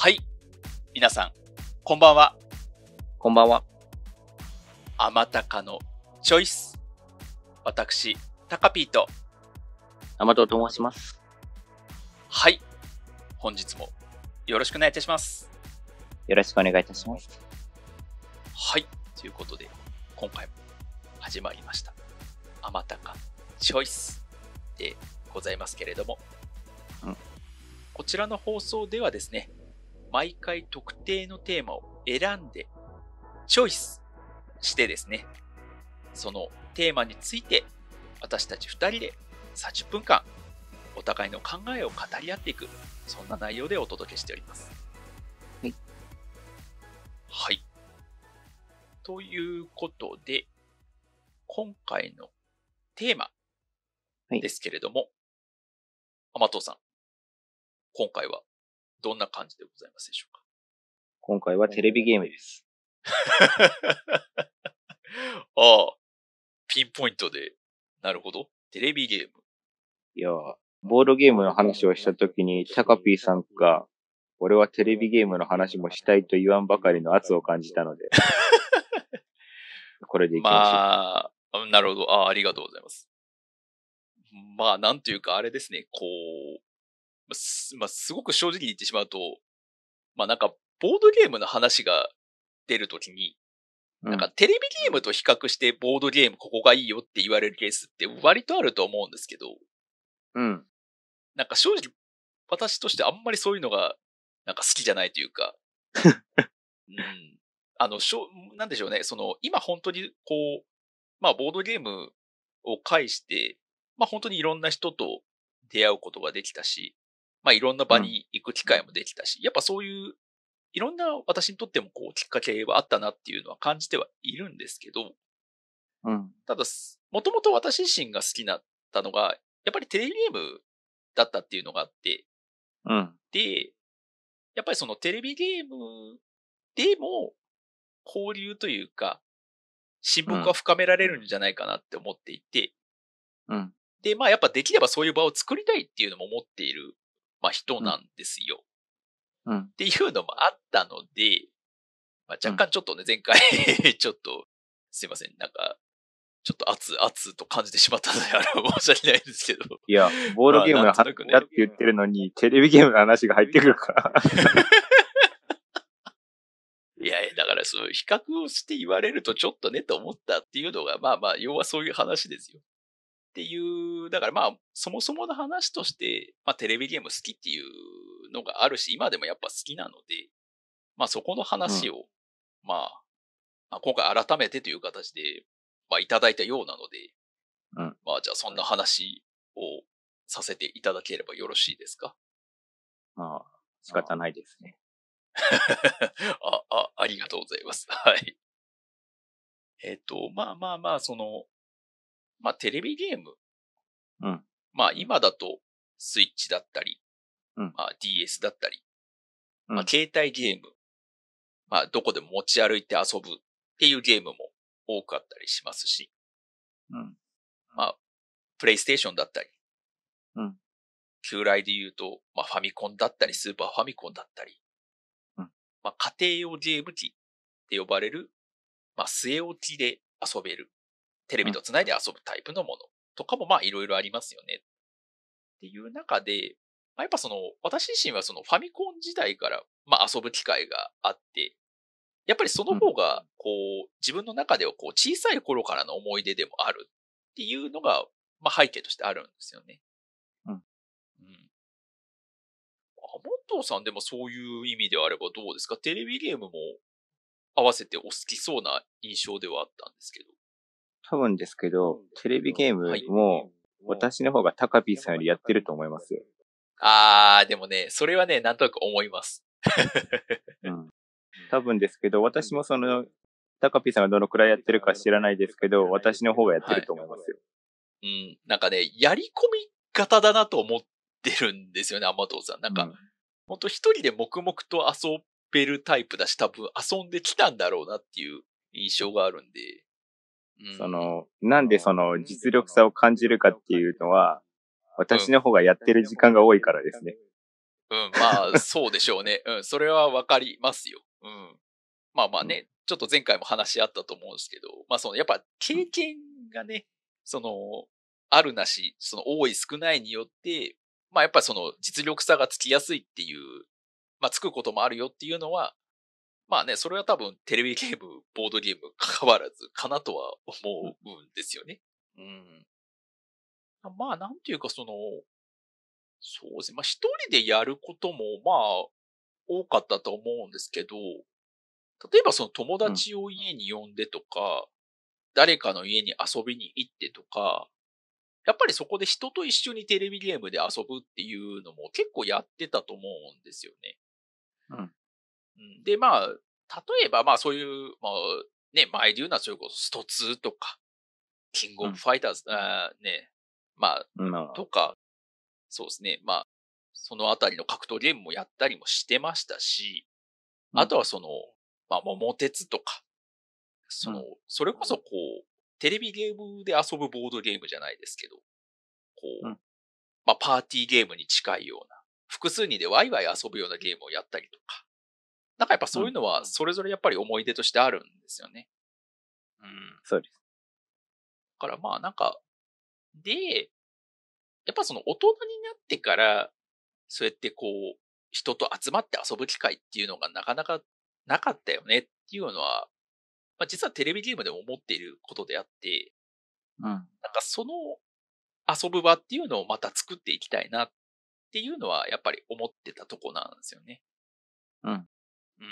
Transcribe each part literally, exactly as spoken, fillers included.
はい。皆さん、こんばんは。 こんばんは。 あまたかのチョイス。私、タカピーと。 アマトと申します。 はい。本日もよろしくお願いいたします。 よろしくお願いいたします。 はい。ということで、今回も始まりました。あまたかのチョイスでございますけれども。 うん、 こちらの放送ではですね、毎回特定のテーマを選んで、チョイスしてですね、そのテーマについて私たちふたりでさんじゅっぷんかんお互いの考えを語り合っていく、そんな内容でお届けしております。 はい。 はい。ということで、今回のテーマですけれども、甘党さん、今回はどんな感じでございますでしょうか？ 今回はテレビゲームです。 ああ、ピンポイントで、なるほど。テレビゲーム。 いや、ボードゲームの話をしたときに、タカピーさんが、俺はテレビゲームの話もしたいと言わんばかりの圧を感じたので、これでいきましょう。 まあ、なるほど。ああ、ありがとうございます。まあ、なんというか、あれですね、こう、すまあ、すごく正直に言ってしまうと、まあなんか、ボードゲームの話が出るときに、なんかテレビゲームと比較してボードゲームここがいいよって言われるケースって割とあると思うんですけど、 うん。 なんか正直私としてあんまりそういうのがなんか好きじゃないというか、うん、あの、しょなんでしょうね、その今本当にこう、まあボードゲームを介して、まあ本当にいろんな人と出会うことができたし、まあいろんな場に行く機会もできたし、やっぱそういういろんな私にとってもこうきっかけはあったなっていうのは感じてはいるんですけど、 うん。 ただ、もともと私自身が好きだったのが、やっぱりテレビゲームだったっていうのがあって、 うん。 で、やっぱりそのテレビゲームでも交流というか、親睦が深められるんじゃないかなって思っていて、 うん。 で、まあやっぱできればそういう場を作りたいっていうのも思っている、まあ人うん。 なんですよ。 うん。 っていうのもあったので、まあ、若干ちょっとね、前回ちょっと、すいません、なんか、ちょっと熱、熱と感じてしまったので、あの、申し訳ないんですけど。 いや、ボードゲームの話だって言ってるのに、テレビゲームの話が入ってくるから。 いやいや、だからそう、比較をして言われるとちょっとね、と思ったっていうのが、まあまあ、要はそういう話ですよ。っていう、だからまあ、そもそもの話として、まあ、テレビゲーム好きっていうのがあるし、今でもやっぱ好きなので、まあそこの話を、うん、まあ、まあ、今回改めてという形で、まあ、いただいたようなので、 うん、 まあ、じゃあそんな話をさせていただければよろしいですか？ まあ、仕方ないですね。 あ、あ、ありがとうございます。はい。えっと、まあまあまあ、その、まあテレビゲーム。 うん。 まあ今だとスイッチだったり、 うん。 まあ ディーエス だったり、 うん、 まあ携帯ゲーム。まあどこでも持ち歩いて遊ぶっていうゲームも多かったりしますし。 うん。 まあ、プレイステーションだったり。 うん。 旧来で言うと、まあファミコンだったり、スーパーファミコンだったり。 うん。 まあ家庭用ゲーム機って呼ばれる、まあ据え置きで遊べる。テレビとつないで遊ぶタイプのものとかもまあいろいろありますよね。っていう中で、まあ、やっぱその、私自身はそのファミコン時代からまあ遊ぶ機会があって、やっぱりその方が、こう、自分の中ではこう小さい頃からの思い出でもあるっていうのが、まあ背景としてあるんですよね。 うん。 うん。あ、モットーさんでもそういう意味であればどうですか？テレビゲームも合わせてお好きそうな印象ではあったんですけど。 多分ですけど、テレビゲームも、私の方がタカピーさんよりやってると思いますよ。 あー、でもね、それはね、なんとなく思います。 うん。多分ですけど、私もその、タカピーさんがどのくらいやってるか知らないですけど、私の方がやってると思いますよ。 はい、うん。なんかね、やり込み型だなと思ってるんですよね、アマトーさん。なんか、うん、ほんと一人で黙々と遊べるタイプだし、多分遊んできたんだろうなっていう印象があるんで。 うん、その、なんでその実力差を感じるかっていうのは、私の方がやってる時間が多いからですね。 うん、まあ、そうでしょうね。うん、それはわかりますよ。うん。まあまあうん。 ね、ちょっと前回も話し合ったと思うんですけど、まあそのやっぱうん。 経験がね、その、あるなし、その多い少ないによって、まあやっぱその実力差がつきやすいっていう、まあつくこともあるよっていうのは、まあね、それは多分テレビゲーム、ボードゲーム関わらずかなとは思うん。 うんですよね。うん。まあなんていうかその、そうですね。まあ一人でやることもまあ多かったと思うんですけど、例えばその友うん。 達を家に呼んでとか、誰かの家に遊びに行ってとか、やっぱりそこで人と一緒にテレビゲームで遊ぶっていうのも結構やってたと思うんですよね。 うん。 うん、で、まあ、例えばまあそういう、まあ、ね、前で言うのはそれこそストツーとか、キングオブうん。 ファイターズ、あーね、まあ、 まあ、 とか、そうですね、まあ、そのあたりの格闘ゲームもやったりもしてましたし、 うん。 あとはその、まあ、桃鉄とか、その、 うん。 それこそこう、テレビゲームで遊ぶボードゲームじゃないですけど、こう、 うん。 まあ、パーティーゲームに近いような、複数人でワイワイ遊ぶようなゲームをやったりとか、なんかやっぱうん。 そういうのは、それぞれやっぱり思い出としてあるんですよね。うん。だそうです。 からまあなんか、で、やっぱその大人になってから、そうやってこう、人と集まって遊ぶ機会っていうのがなかなかなかったよねっていうのは、まあ、実はテレビゲームでも思っていることであって、 うん。 なんかその遊ぶ場っていうのをまた作っていきたいなっていうのはやっぱり思ってたとこなんですよね。 うん。 うん。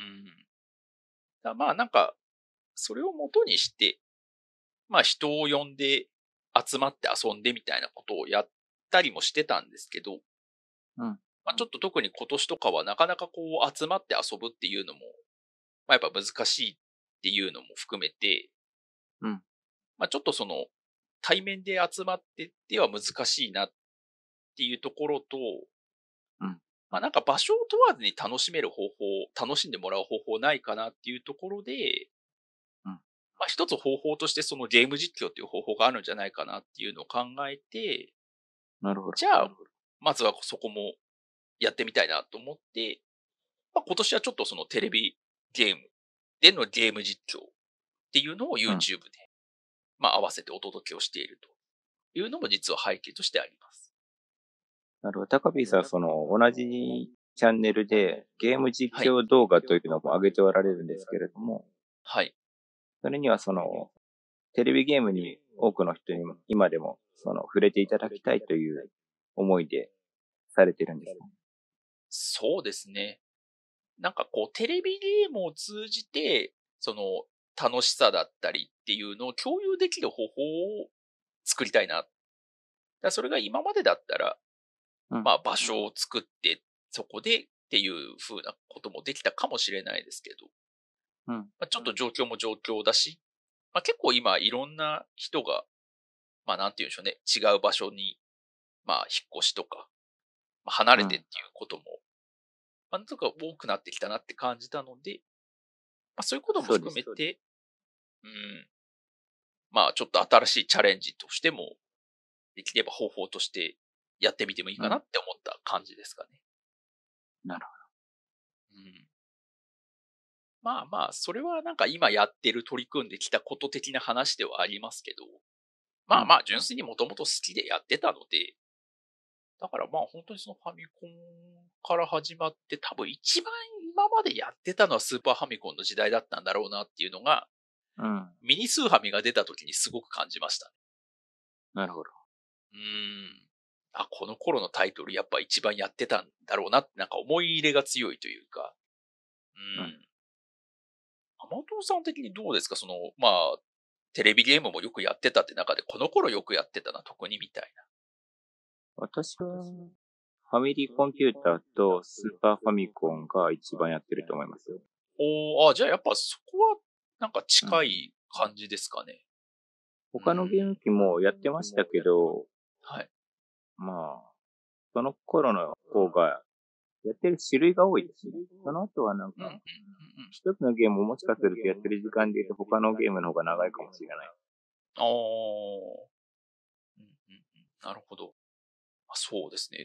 だまあなんか、それを元にして、まあ人を呼んで集まって遊んでみたいなことをやったりもしてたんですけど、 うん。 まあちょっと特に今年とかはなかなかこう集まって遊ぶっていうのも、まあやっぱ難しいっていうのも含めて、 うん。 まあちょっとその対面で集まってでは難しいなっていうところと、 うん。 まあなんか場所を問わずに楽しめる方法、楽しんでもらう方法ないかなっていうところで、 うん。 まあ一つ方法としてそのゲーム実況っていう方法があるんじゃないかなっていうのを考えて、 なるほど。 じゃあ、まずはそこもやってみたいなと思って、まあ今年はちょっとそのテレビゲームでのゲーム実況っていうのをうん。 YouTube で、まあ合わせてお届けをしているというのも実は背景としてあります。 なるほど。高ピーさんはその、同じチャンネルでゲーム実はい。 況動画というのも上げておられるんですけれども、 はい。 それにはその、テレビゲームに多くの人にも今でもその触れていただきたいという思いでされてるんですか？ そうですね。なんかこうテレビゲームを通じて、その楽しさだったりっていうのを共有できる方法を作りたいな。だからそれが今までだったら、 うん。 まあ場所を作ってそこでっていう風なこともできたかもしれないですけど、 うん。 まあ、ちょっと状況も状況だし、まあ、結構今いろんな人が、まあなんて言うんでしょうね、違う場所に、まあ引っ越しとか、まあ、離うん。 れてっていうことも、まあ、なんとか多くなってきたなって感じたので、まあそういうこともそうです。 含めて、うん、まあちょっと新しいチャレンジとしても、できれば方法としてやってみてもいいうん。 かなって思った感じですかね。 なるうん。まあまあ、それはなんか今やってる取り組んできたこと的な話ではありますけど、 ほど。うん。 まあまあ純粋にもともと好きでやってたので、だからまあ本当にそのファミコンから始まって多分一番今までやってたのはスーパーファミコンの時代だったんだろうなっていうのが、 うん。 ミニスーファミが出た時にすごく感じました。 なるほど。 うーん。あ、この頃のタイトルやっぱ一番やってたんだろうなってなんか思い入れが強いというか、ううん。 ん。浜藤さん的にどうですかその、まあ、テレビゲームもよくやってたって中で、この頃よくやってたな、特にみたいな。 私は、ファミリーコンピューターとスーパーファミコンが一番やってると思いますよ。 おー、あ、じゃあやっぱそこはなんかうん。 近い感じですかね。う他のゲーん。 ム機もやってましたけど、 はい。 まあ、その頃の方がやってる種類が多いですね。その後はなんうん、うん、うん、うか、 ん。 一つのゲームをもしかするとやってる時間で言うと他のゲームの方が長いかもしれない。 ああ。うん、うん、うん。なるほど。あ、そうですね。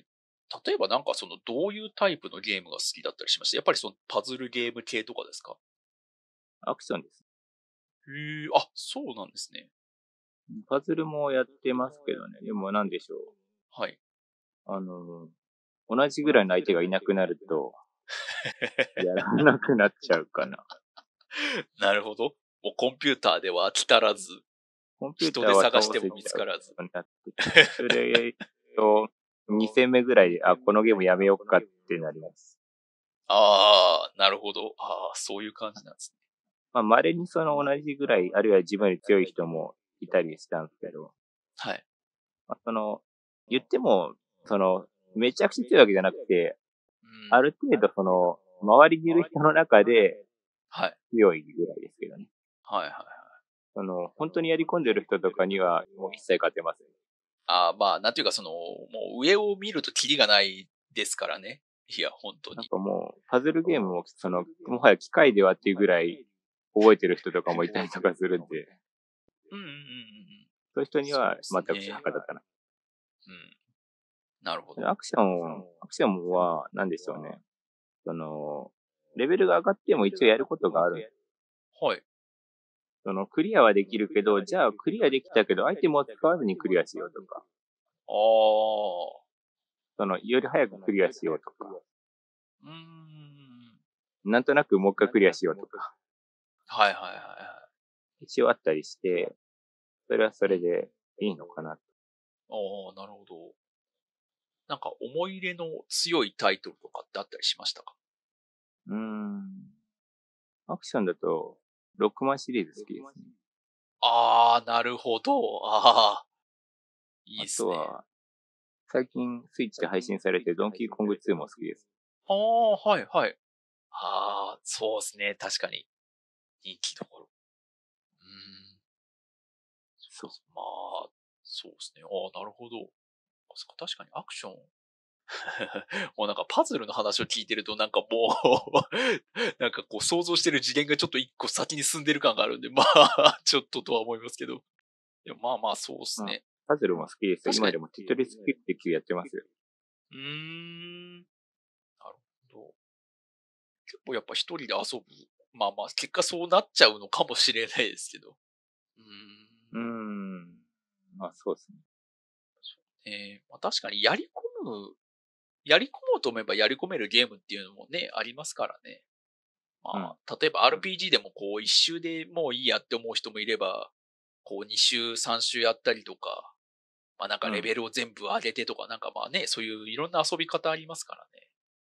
例えばなんかその、どういうタイプのゲームが好きだったりしました？やっぱりその、パズルゲーム系とかですか？ アクションです。 へえ、あ、そうなんですね。 パズルもやってますけどね。でもなんでしょう。 はい。 あの、同じぐらいの相手がいなくなると、やらなくなっちゃうかな。 なるほど。もうコンピューターでは飽き足らず、 コンピューター人では倒せちゃ探しても見つからず。 うになってきて、それと、に戦目ぐらいで、あ、このゲームやめようかってなります。 ああ、なるほど。ああ、そういう感じなんですね。 まあ、稀にその同じぐらい、あるいは自分より強い人もいたりしたんですけど、 はい。 まあ、その、言っても、その、めちゃくちゃ強いわけじゃなくて、 うん。 ある程度その、周りにいる人の中ではい。 強いぐらいですけどね。 はいはいはい。 その、本当にやり込んでる人とかには、もう一切勝てません。 ああ、まあ、なんていうかその、もう上を見るとキリがないですからね。いや、本当に。 なんかもう、パズルゲームも、その、もはや機械ではっていうぐらい覚えてる人とかもいたりとかするんで、 うんうんうんうんうん。 そういう人にはそう全くですね。 はかどたない。 うん。なるほど。 アクション、アクションは、何でしょうね。その、レベルが上がっても一応やることがある。 はい。 その、クリアはできるけど、じゃあクリアできたけど、アイテムを使わずにクリアしようとか、 ああ。 その、より早くクリアしようとか、 うーん。 なんとなくもう一回クリアしようとか、 はいはいはいは一応あったりして、それはそれでいいのかな。 い。ああ、なるほど。なんか思い入れの強いタイトルとかってあったりしましたか？ うーん。アクションだと、ロックマンシリーズ好きですね。 ああ、なるほど。ああ、いいあっすね。 とは、最近スイッチで配信されてるドンキーコングツーも好きです。 ああ、はいはい。ああ、そうですね。確かに。人気どころ。うーん。 そう。 まあ、そうですね。ああ、なるほど。そっか確かにアクション。もうなんかパズルの話を聞いてるとなんかもうなんかこう想像してる次元がちょっと一個先に進んでる感があるんで、まあ、ちょっととは思いますけど。いや、まあまあそうですまあ、 ね。 パズルも好きですよ。 確かに。 今でもテトリスピックきゅうやってますよ。 うーん。なるほど。結構やっぱ一人で遊ぶ。まあまあ、結果そうなっちゃうのかもしれないですけど。うーうーん。 ん。まあそうですね。 えーまあ、確かにやり込む、やり込もうと思えばやり込めるゲームっていうのもね、ありますからね。まうん。 あ、例えば アールピージー でもこう一周でもういいやって思う人もいれば、こうに周、さん周やったりとか、まあなんかレうん。 ベルを全部上げてとか、なんかまあね、そういういろんな遊び方ありますからね。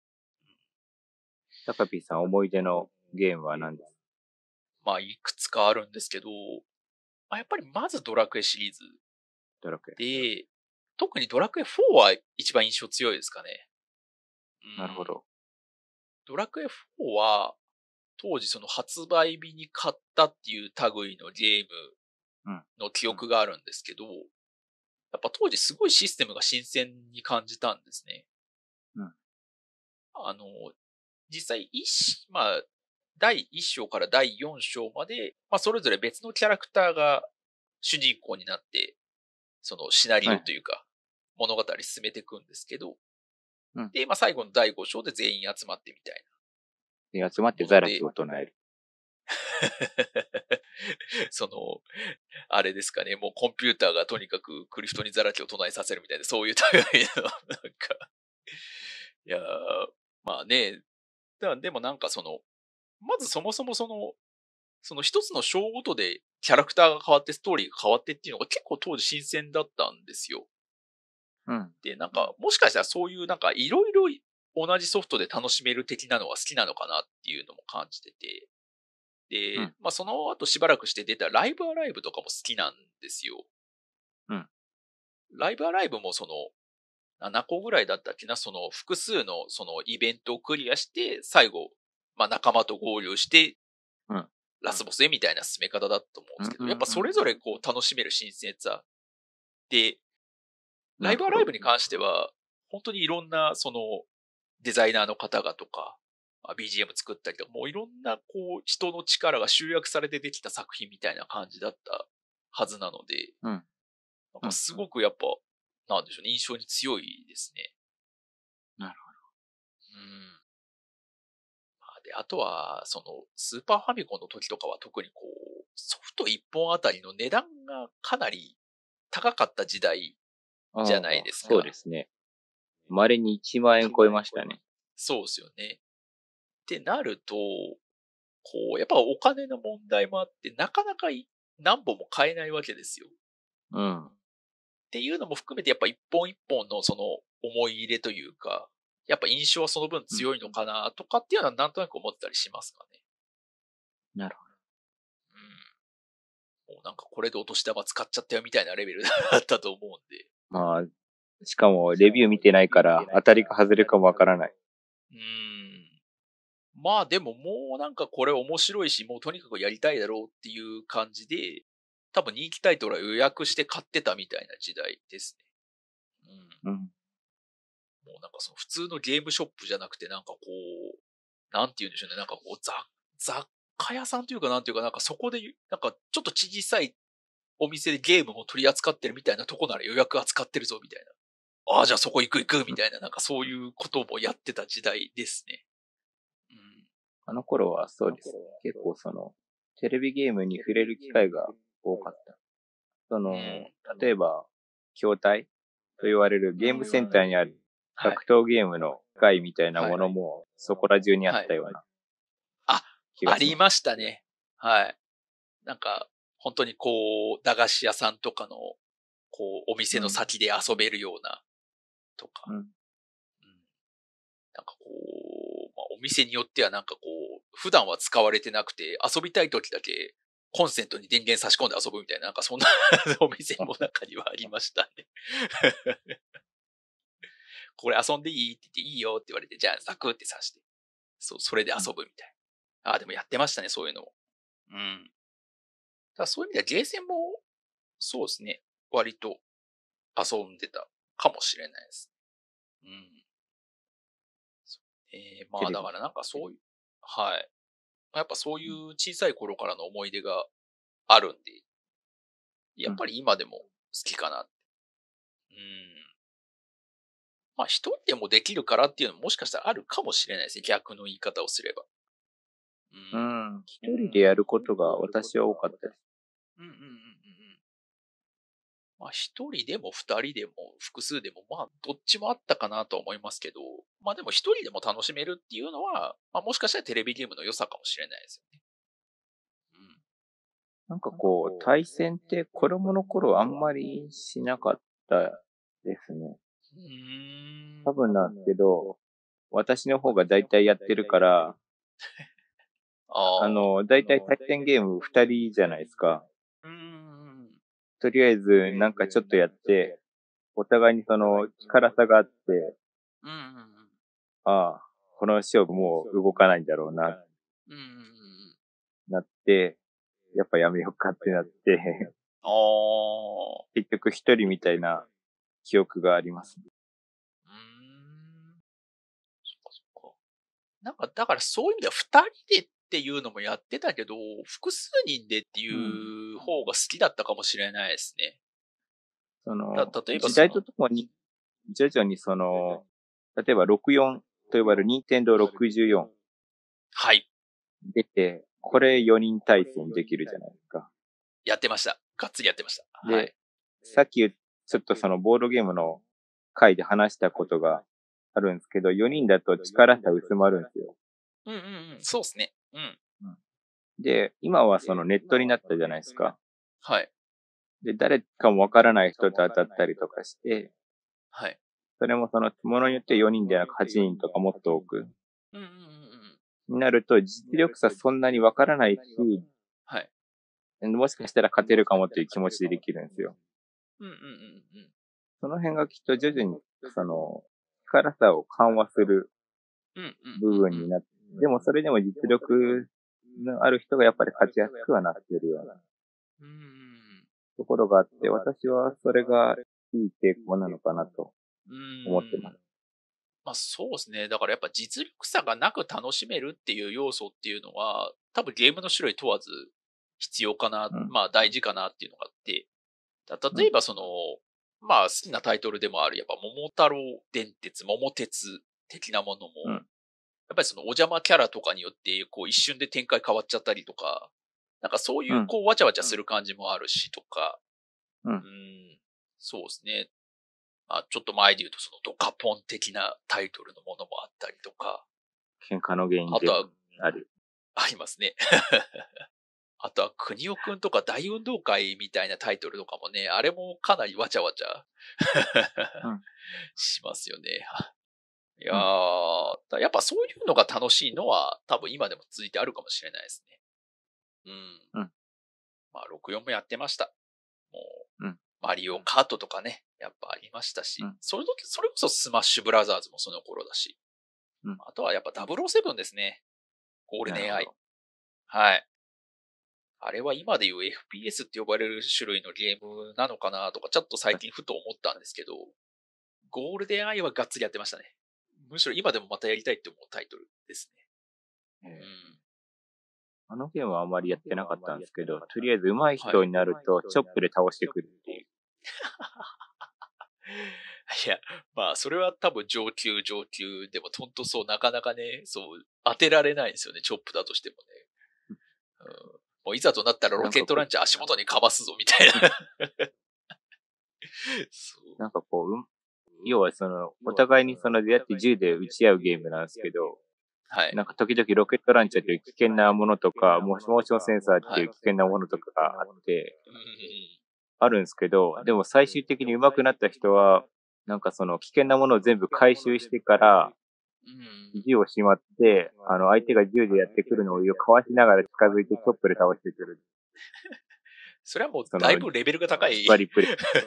タカピーさん思い出のゲームは何ですか？ まあいくつかあるんですけど、まあ、やっぱりまずドラクエシリーズドラクエ。 で、特にドラクエフォーは一番印象強いですかね。うん。 なるほど。 ドラクエフォーは、当時その発売日に買ったっていう類のゲームうん。 の記憶があるんですけど、やっぱ当時すごいシステムが新鮮に感じたんですね。 うん。 あの、実際一、まあ、だいいっ章からだいよん章まで、まあ、それぞれ別のキャラクターが主人公になって、そのシナリはい。 オというか、物語進めていくんですけど、 うん。 で、まあ、最後のだいご章で全員集まってみたいで、集まってなもので、 ザラキを唱える。 その、あれですかね、もうコンピューターがとにかくクリフトにザラキを唱えさせるみたいな、そういう類の、なんか、いやー、まあね、だでもなんかその、まずそもそもその、その一つの章ごとでキャラクターが変わってストーリーが変わってっていうのが結構当時新鮮だったんですよ。 うん。 で、なんか、もしかしたらそういうなんかいろいろ同じソフトで楽しめる的なのは好きなのかなっていうのも感じてて。で、 うん。 まあその後しばらくして出たライブアライブとかも好きなんですよ。 うん。 ライブアライブもその、ななこぐらいだったっけな、その複数のそのイベントをクリアして、最後、まあ仲間と合流して、 うん。 ラスボスへみたいな進め方だと思うんですけど、やっぱそれぞれこう楽しめる新鮮さ。で、ライブアなるほど。 ライブに関しては、本当にいろんなそのデザイナーの方がとか、ビージーエム 作ったりとか、もういろんなこう人の力が集約されてできた作品みたいな感じだったはずなので、 うん。 なんうん。 かすごくやっぱ、なんでしょうね、印象に強いですね。 で、あとは、その、スーパーファミコンの時とかは特にこう、ソフトいっぽんあたりの値段がかなり高かった時代じゃないああ、 ですか。 そうですね。稀にいちまん円超えましたね。 そうですよね。ってなると、こう、やっぱお金の問題もあって、なかなかい何本も買えないわけですよ。 うん。 っていうのも含めて、やっぱ一本一本のその思い入れというか、やっぱ印象はその分うん、 強いのかなとかっていうのはなんとなく思ったりしますかね。 なるほうん。もうなんかこれでお年玉使っちゃったよみたいなレベルだったと思うんで。 ど。まあ、しかもレビュー見てないから当たりか外れかもわからない。 うーん。まあでももうなんかこれ面白いし、もうとにかくやりたいだろうっていう感じで、多分人気タイトルは予約して買ってたみたいな時代ですね。うん。 うん。 もうなんかその普通のゲームショップじゃなくてなんかこう、なんて言うんでしょうね。なんかこう雑、雑貨屋さんというかなんていうかなんかそこで、なんかちょっと小さいお店でゲームも取り扱ってるみたいなとこなら予約扱ってるぞみたいな。ああ、じゃあそこ行く行くみたいな、なんかそういうこともやってた時代ですね。うん。 あの頃はそうですね。結構その、テレビゲームに触れる機会が多かった。その、 うん。 例えば、筐体と言われるゲームセンターにあるはい。 格闘ゲームの機械みたいなはい。 ものもそこら中にあはい。 ったようなあ、 気がします。 ありましたね。はい。なんか、本当にこう、駄菓子屋さんとかの、こう、お店の先で遊べるような、とか。 うん。 うん。なんかこう、まあ、お店によってはなんかこう、普段は使われてなくて、遊びたい時だけ、コンセントに電源差し込んで遊ぶみたいな、なんかそんなお店も中にはありましたね。これ遊んでいいって言っていいよって言われて、じゃあザクって刺して、そう、それで遊ぶみたいな。ああ、でもやってましたね、そういうのも。うん。だからそういう意味ではゲーセンも、そうですね、割と遊んでたかもしれないです。うん。えー、まテレビ。 あだからなんかそういう、はい。やっぱそういう小さい頃からの思い出があるんで、やうん。 っぱり今でも好きかな。うん。まあ一人でもできるからっていうのももしかしたらあるかもしれないですね。逆の言い方をすれば。うん。 うん。一人でやることが私は多かったです。 うんうんうんうんうん。まあ一人でも二人でも複数でもまあどっちもあったかなとは思いますけど、まあでも一人でも楽しめるっていうのは、まあもしかしたらテレビゲームの良さかもしれないですよね。 なんかこう、対戦って子供の頃あんまりしなかったですね。 うん。うーん。 多分なんですけど、私の方が大体やってるから、 ああ。 あの、大体対戦ゲーム二人じゃないですか。 うーん。 とりあえずなんかちょっとやって、お互いにその力差があって、 うんうんうん。 ああ、この勝負もう動かないんだろうな、 うんうんうんうん。 なって、やっぱやめようかってなって、 ああ。 結局一人みたいな記憶があります。 うーん。そっかそっか。なんか、だからそういう意味では二人でっていうのもやってたけど、複数人でってうん。 いう方が好きだったかもしれないですね。 そだの、時代例えばその、 とともに、徐々にその、例えばろくじゅうよんと呼ばれるニンテンドーろくじゅうよんはい、 出て、これよにん対戦できるじゃないですか。 やってました。がっつりやってました。はで、 い。 さっきちょっとそのボードゲームの回で話したことがあるんですけど、よにんだと力差薄まるんですよ。 うんうんうん。そうですね。うん。 で、今はそのネットになったじゃないですか。 はい。 で、誰かもわからない人と当たったりとかして、 はい。 それもその、ものによってよにんではなくはちにんとかもっと多く、 うんうんうんうん。 になると実力差そんなにわからないし、 はい。 もしかしたら勝てるかもっていう気持ちでできるんですよ。 うんうんうんうん。 その辺がきっと徐々に、その、力差を緩和するうんうん部うんうん。 分になって、でもそれでも実力のある人がやっぱり勝ちやすくはなっているようなうんうんうん。 ところがあって、私はそれがいい傾向なのかなとうーん。 思ってます。 まあそうですね。だからやっぱ実力差がなく楽しめるっていう要素っていうのは、多分ゲームの種類問わず必要かな、 うん。 まあ大事かなっていうのがあって、たうん。 例えばその、まあ好きなタイトルでもある、やっぱ桃太郎電鉄、桃鉄的なものも、 うん。 っぱりそのお邪魔キャラとかによって、こう一瞬で展開変わっちゃったりとか、なんかそういうこうわちゃわちゃする感じもあるしとか、 うん。 うん、そうですね。まあちょっと前で言うとそのドカポン的なタイトルのものもあったりとか、 喧嘩の原因であとは、 ある。 ありますね。あとは、国尾くんとか大運動会みたいなタイトルとかもね、あれもかなりわちゃわちゃうんしますよね。いやー、だやっぱそういうのが楽しいのは多分今でも続いてあるかもしれないですね。うん。 うんまあ、ろくじゅうよんもやってました。もう、 うんマリオカートとかね、やっぱありましたし、 うんそれ時、それこそスマッシュブラザーズもその頃だし、 うんあとはやっぱダブルオーセブンですね。ゴールデンアイなるほ。 はい。あれは今でいう エフピーエス って呼ばれる種類のゲームなのかなとか、ちょっと最近ふと思ったんですけど、ゴールデンアイはがっつりやってましたね。むしろ今でもまたやりたいって思うタイトルですね。 えーうん。 あのゲームはあんまりやってなかったんですけど、とりあえず上手い人になると、チョップで倒してくるっていう。 いや、まあ、それは多分上級上級でも、ほんとそう、なかなかね、そう、当てられないんですよね、チョップだとしてもね。うん、もういざとなったらロケットランチャー足元にかますぞ、みたいな。そうなんかこう、うん要はその、お互いにその出会って銃で撃ち合うゲームなんですけど、 はい。 なんか時々ロケットランチャーという危険なものとか、モーションセンサーっていう危険なものとかがあって、 うんうんあるんですけど、でも最終的に上手くなった人は、なんかその危険なものを全部回収してから、 うん、 銃をしまって、あの相手が銃でやってくるのをかわしながら近づいてチョップで倒してくる。 それはもうだいぶレベルが高い。 バリプレイ。 うんうんうんうん。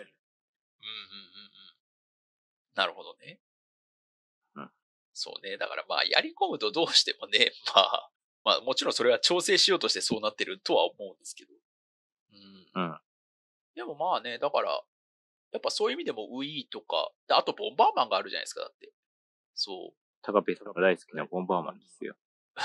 なるほどね。 うん。 そうね。だからまあ、やり込むとどうしてもね、まあ、まあもちろんそれは調整しようとしてそうなってるとは思うんですけど。うん。 うん。 でもまあね、だから、やっぱそういう意味でも Wii とか、であとボンバーマンがあるじゃないですか、だって。そう。 タカペさんが大好きなボンバーマンですよ。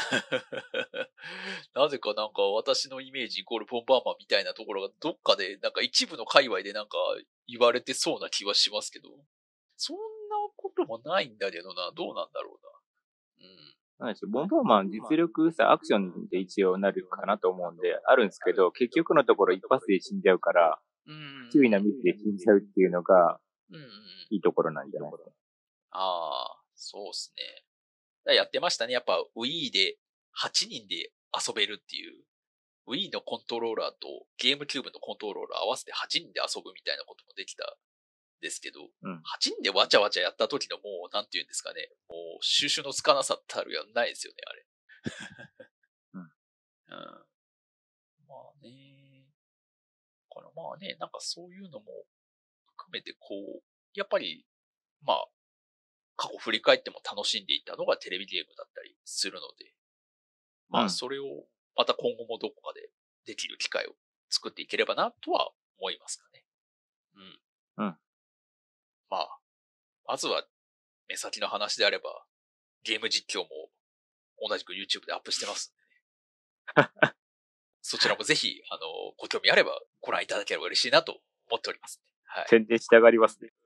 なぜかなんか私のイメージイコールボンバーマンみたいなところがどっかでなんか一部の界隈でなんか言われてそうな気はしますけど、そんなこともないんだけどな、どうなんだろうな。うん。 なんでしょう、ボンバーマン実力さ、アクションで一応なるかなと思うんで、あるんですけど、結局のところ一発で死んじゃうから、 うん。 注意なミスで死んじゃうっていうのが、 うんうん。 いいところなんじゃないですか。 ああ、そうっすね。だからやってましたね。やっぱ Wii ではちにんで遊べるっていう。Wii のコントローラーとゲームキューブのコントローラー合わせてはちにんで遊ぶみたいなこともできたんですけど、 うん。 はちにんでわちゃわちゃやった時のもう、なんていうんですかね。もう収集のつかなさたるやないですよね、あれ。 うん。 うん。まあね。だからまあね、なんかそういうのも含めてこう、やっぱり、まあ、過去振り返っても楽しんでいたのがテレビゲームだったりするので、まあそれをまた今後もどこかでできる機会を作っていければなとは思いますかね。うん。 うん。 まあ、まずは目先の話であれば、ゲーム実況も同じく YouTube でアップしてますんで、ね、そちらもぜひ、あの、ご興味あればご覧いただければ嬉しいなと思っております、ね。はい。 宣伝したがりますね。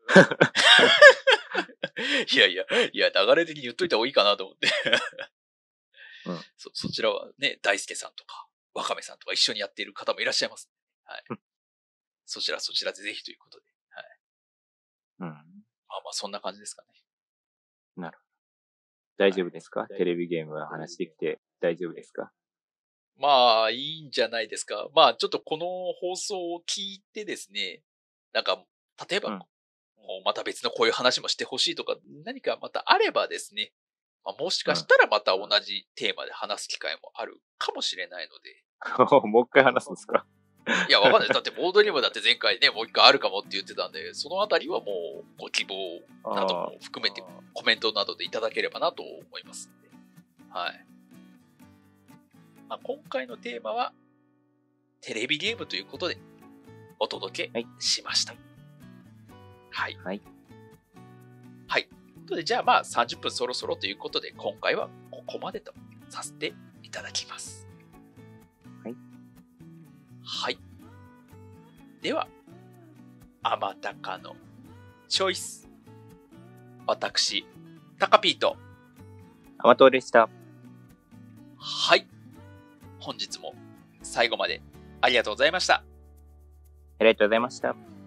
いやいや、いや、流れ的に言っといた方がいいかなと思って。 うん、 そ、そちらはね、大輔さんとか、わかめさんとか一緒にやっている方もいらっしゃいます、ね。はい。そちらそちらでぜひということで。はい。 うん。まあまあ、そんな感じですかね。 なるほど。大丈夫ですか、はい、テレビゲームの話できて大丈夫ですか？ まあ、いいんじゃないですか。まあ、ちょっとこの放送を聞いてですね、なんか、例えば、うん、もうまた別のこういう話もしてほしいとか、何かまたあればですね、まあ、もしかしたらまた同じテーマで話す機会もあるかもしれないので。 もう一回話すんですか？ いや、わかんない。だって、ボードゲームだって前回ね、もう一回あるかもって言ってたんで、そのあたりはもう、ご希望なども含めて、コメントなどでいただければなと思いますので。はい。まあ、今回のテーマは、テレビゲームということで、お届けしました。はい。はい。はい。ということで、じゃあまあ、さんじゅっぷんそろそろということで、今回はここまでとさせていただきます。 はい。 はい。では、あまたかのチョイス。私、タカピーと甘党でした。 はい。本日も最後までありがとうございました。 ありがとうございました。